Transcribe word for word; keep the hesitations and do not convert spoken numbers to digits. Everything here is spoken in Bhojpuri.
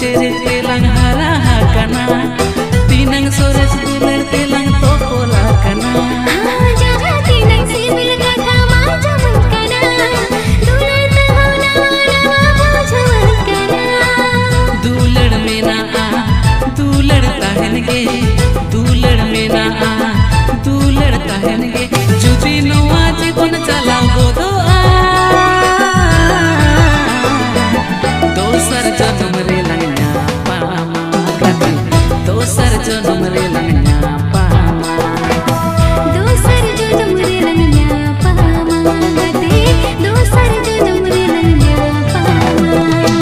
cere telang hara hakana tinang sores duler telang topola kana jaga tinang sibil kata majaman kana duler tahuna nama majaman kana दुलड़ में ना आ दुलड़ ताहन गे दुलड़ में ना आ दुलड़ ताहन गे जुबी नवा जीवन चला गो दो आ दोसर जन्म रे लंगना पामा दोसर जन्म रे लंगना